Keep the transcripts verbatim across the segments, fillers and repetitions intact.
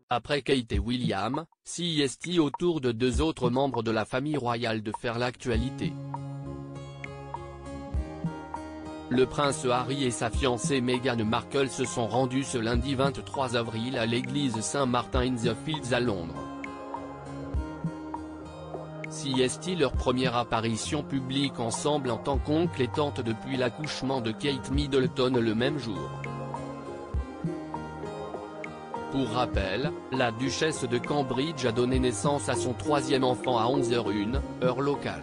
après Kate et William, c'est au tour de deux autres membres de la famille royale de faire l'actualité. Le prince Harry et sa fiancée Meghan Markle se sont rendus ce lundi vingt-trois avril à l'église Saint-Martin-in-the-Fields à Londres. C'est leur première apparition publique ensemble en tant qu'oncle et tante depuis l'accouchement de Kate Middleton le même jour. Pour rappel, la duchesse de Cambridge a donné naissance à son troisième enfant à onze heures une, heure locale.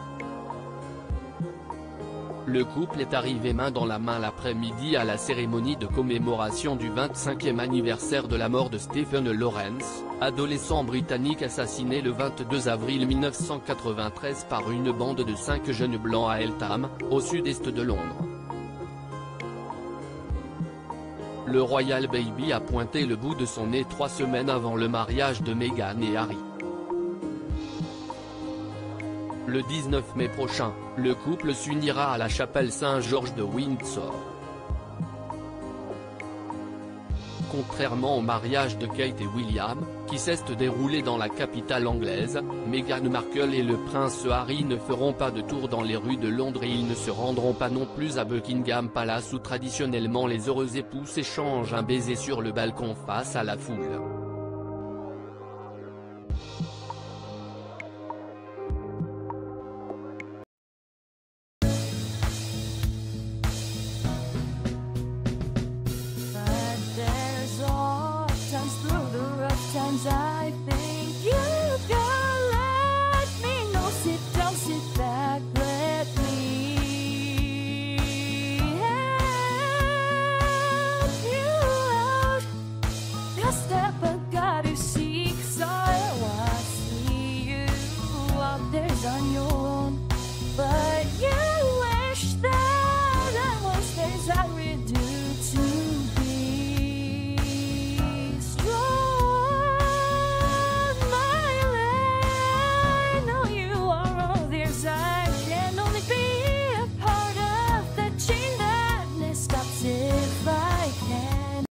Le couple est arrivé main dans la main l'après-midi à la cérémonie de commémoration du vingt-cinquième anniversaire de la mort de Stephen Lawrence, adolescent britannique assassiné le vingt-deux avril mille neuf cent quatre-vingt-treize par une bande de cinq jeunes blancs à Eltham, au sud-est de Londres. Le Royal Baby a pointé le bout de son nez trois semaines avant le mariage de Meghan et Harry. Le dix-neuf mai prochain, le couple s'unira à la chapelle Saint-Georges de Windsor. Contrairement au mariage de Kate et William, qui s'est déroulé dans la capitale anglaise, Meghan Markle et le prince Harry ne feront pas de tour dans les rues de Londres et ils ne se rendront pas non plus à Buckingham Palace où traditionnellement les heureux époux s'échangent un baiser sur le balcon face à la foule.